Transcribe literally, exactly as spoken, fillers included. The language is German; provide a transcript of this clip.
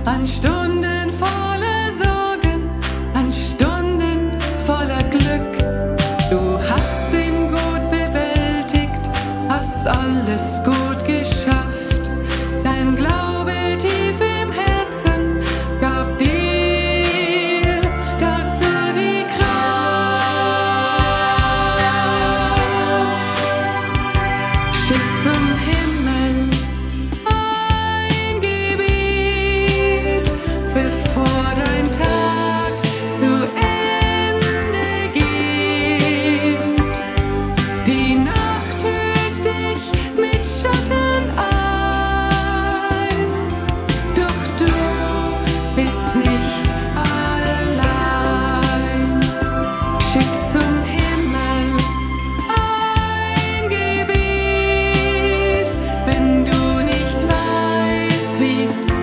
an Stunden voller Sorgen, an Stunden voller Glück. Du hast ihn gut bewältigt, hast alles gut geschafft. Dein Glaube tief im Herzen gab dir dazu die Kraft. Schick zum Himmel ein Gebet, bevor dein Tag zu Ende geht. Die Nacht hüllt dich mit Schatten ein, doch du bist nicht allein. Schick zum Himmel ein Gebet, wenn du nicht weißt, wie's